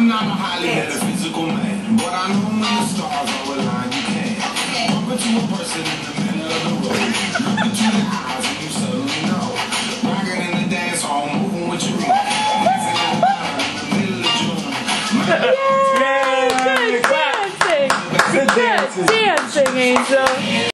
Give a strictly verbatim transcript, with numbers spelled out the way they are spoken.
I'm not a highly metaphysical man, but I know when the stars are aligned, you can. Bump into a person in the middle of the road, look into their eyes and you suddenly know. Rocking in the dance hall, moving with your room, dancing in the line in the middle of June. Yay! Good dancing! Good dancing, Angel!